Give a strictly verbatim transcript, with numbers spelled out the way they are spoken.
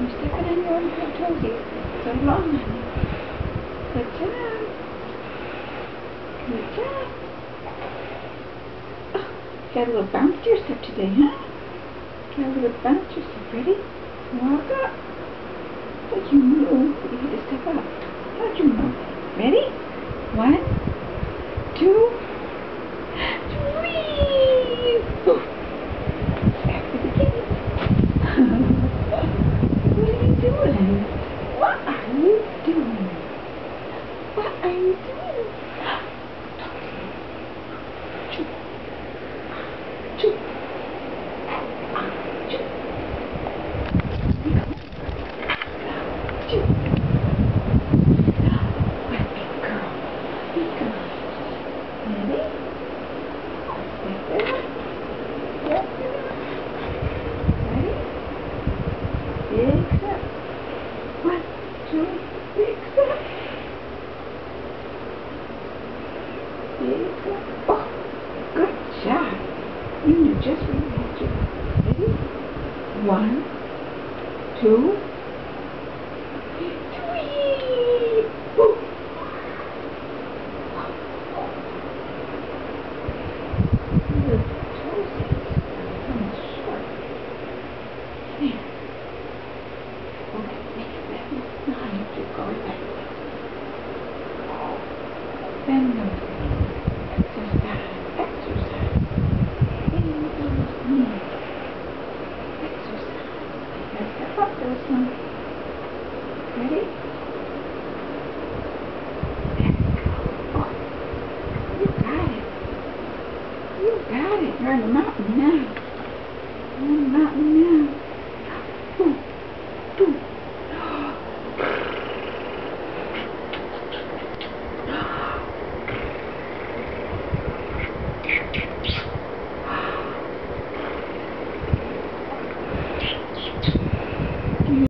You're stepping on your own toes here. So long, honey. Good job. Good job. Oh, got a little bounce to your step today, huh? Got a little bounce to your step. Ready? Walk up. But you knew you had to step up. How'd you know? Ready? One, two, three. Oh. Back to the beginning. What are you doing? What are you doing? What are you doing? Choo. Choo. Choo. Choo. What big girl? Big girl. Ready? Step there. Step there. Ready? Big step. One, two, big step. Big step. Oh, good job. You knew just where you had to. Ready? One, two, three. Woo. Your toes come short. There. Okay, make it back. Now you keep going back. Bend those knees. Exercise. Exercise. Bend those knees. Exercise. Let's step up this one. Ready? There we go. Oh, you got it. You got it. You're on the mountain now.